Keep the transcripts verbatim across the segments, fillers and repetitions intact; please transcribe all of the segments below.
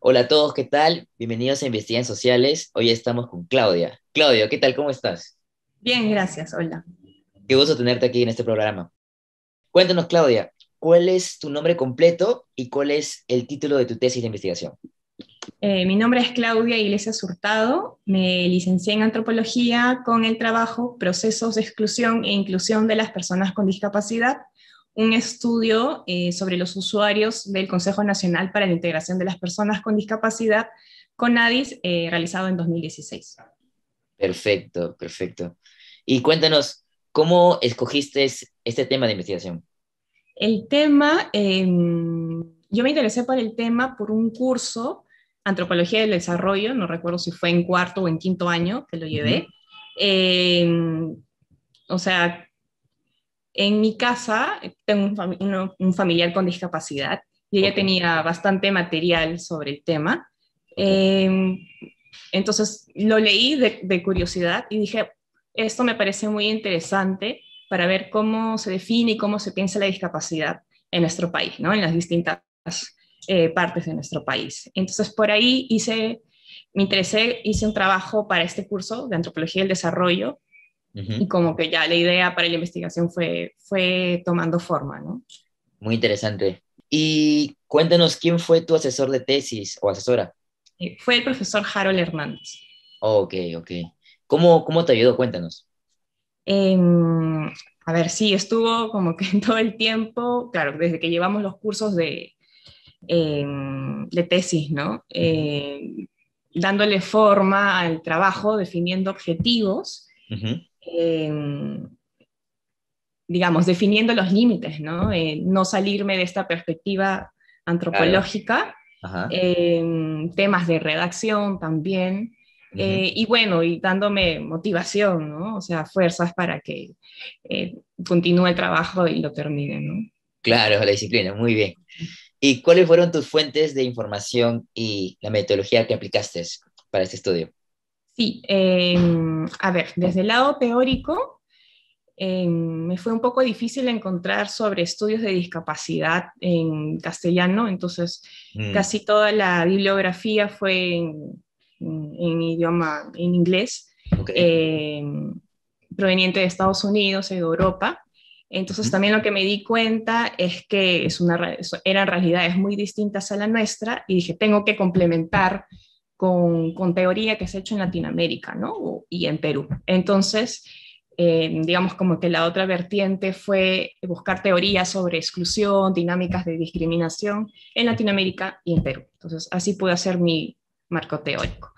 Hola a todos, ¿qué tal? Bienvenidos a Investigan Sociales. Hoy estamos con Claudia. Claudio, ¿qué tal? ¿Cómo estás? Bien, gracias. Hola. Qué gusto tenerte aquí en este programa. Cuéntanos, Claudia, ¿cuál es tu nombre completo y cuál es el título de tu tesis de investigación? Eh, mi nombre es Claudia Iglesias Hurtado. Me licencié en antropología con el trabajo Procesos de exclusión e inclusión de las personas con discapacidad, un estudio eh, sobre los usuarios del Consejo Nacional para la Integración de las Personas con Discapacidad, CONADIS, eh, realizado en dos mil dieciséis. Perfecto, perfecto. Y cuéntanos, ¿cómo escogiste este tema de investigación? El tema, eh, yo me interesé por el tema por un curso, Antropología del Desarrollo, no recuerdo si fue en cuarto o en quinto año que lo Ujú. llevé. Eh, o sea, en mi casa tengo un, fami- uno- un familiar con discapacidad y ella Ok, tenía bastante material sobre el tema. ok. Eh, entonces lo leí de, de curiosidad y dije, esto me parece muy interesante para ver cómo se define y cómo se piensa la discapacidad en nuestro país, ¿no? En las distintas eh, partes de nuestro país. Entonces por ahí hice, me interesé, hice un trabajo para este curso de Antropología del Desarrollo Ujú. y como que ya la idea para la investigación fue, fue tomando forma, ¿no? Muy interesante. Y cuéntanos, ¿quién fue tu asesor de tesis o asesora? Eh, fue el profesor Harold Hernández. Ok, ok. ¿Cómo, cómo te ayudó? Cuéntanos. Eh, a ver, sí, estuvo como que todo el tiempo, claro, desde que llevamos los cursos de, eh, de tesis, ¿no? Ujú, Eh, dándole forma al trabajo, definiendo objetivos, ujú. eh, digamos, definiendo los límites, ¿no? Eh, no salirme de esta perspectiva Claro. antropológica, Ajá. eh, temas de redacción también, Ujú. eh, y bueno, y dándome motivación, ¿no? O sea, fuerzas para que eh, continúe el trabajo y lo termine, ¿no? Claro, la disciplina, muy bien. ¿Y cuáles fueron tus fuentes de información y la metodología que aplicaste para este estudio? Sí, eh, a ver, desde el lado teórico, eh, me fue un poco difícil encontrar sobre estudios de discapacidad en castellano, entonces Mm, casi toda la bibliografía fue en, en idioma, en inglés, ok. eh, proveniente de Estados Unidos y de Europa. Entonces Ujú. también lo que me di cuenta es que es una, eran realidades muy distintas a la nuestra y dije, tengo que complementar con, con teoría que se ha hecho en Latinoamérica, ¿no? Y en Perú. Entonces, eh, digamos como que la otra vertiente fue buscar teorías sobre exclusión, dinámicas de discriminación en Latinoamérica y en Perú. Entonces, así pude hacer mi marco teórico.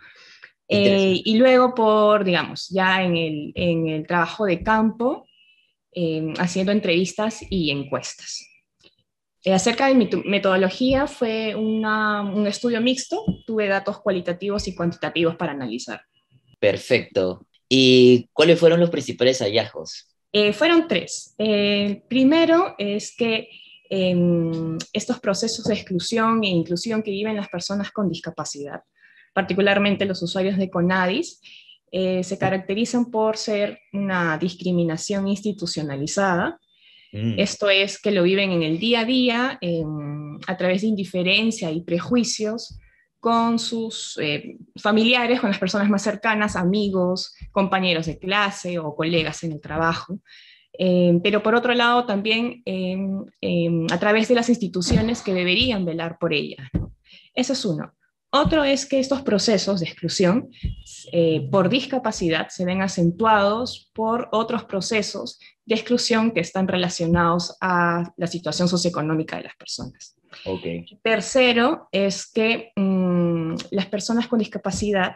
Eh, Interesante. y luego por, digamos, ya en el, en el trabajo de campo, eh, haciendo entrevistas y encuestas. Eh, acerca de mi metodología fue una, un estudio mixto, tuve datos cualitativos y cuantitativos para analizar. Perfecto. ¿Y cuáles fueron los principales hallazgos? Eh, fueron tres. Eh, el primero es que eh, estos procesos de exclusión e inclusión que viven las personas con discapacidad, particularmente los usuarios de CONADIS, eh, se caracterizan por ser una discriminación institucionalizada. Mm, Esto es que lo viven en el día a día eh, a través de indiferencia y prejuicios con sus eh, familiares, con las personas más cercanas, amigos, compañeros de clase o colegas en el trabajo. Eh, pero por otro lado también eh, eh, a través de las instituciones que deberían velar por ellas. Eso es uno. Otro es que estos procesos de exclusión eh, por discapacidad se ven acentuados por otros procesos de exclusión que están relacionados a la situación socioeconómica de las personas. ok. Tercero es que mmm, las personas con discapacidad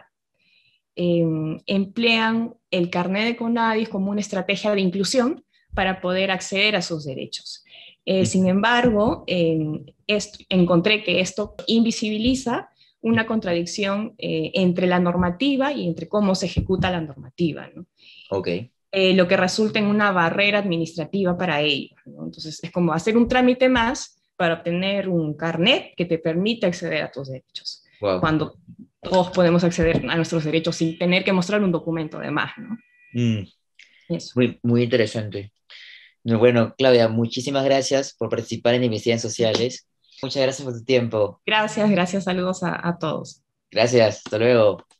eh, emplean el carnet de CONADIS como una estrategia de inclusión para poder acceder a sus derechos. Eh, sin Ujú. embargo, eh, esto, encontré que esto invisibiliza una contradicción eh, entre la normativa y entre cómo se ejecuta la normativa, ¿no? Ok. Eh, lo que resulta en una barrera administrativa para ellos, ¿no? Entonces, es como hacer un trámite más para obtener un carnet que te permite acceder a tus derechos, Wow. cuando todos podemos acceder a nuestros derechos sin tener que mostrar un documento de más, ¿no? Mm, Eso. muy, muy interesante. No, bueno, Claudia, muchísimas gracias por participar en Investigaciones Sociales. Muchas gracias por tu tiempo. Gracias, gracias, saludos a, a todos. Gracias, hasta luego.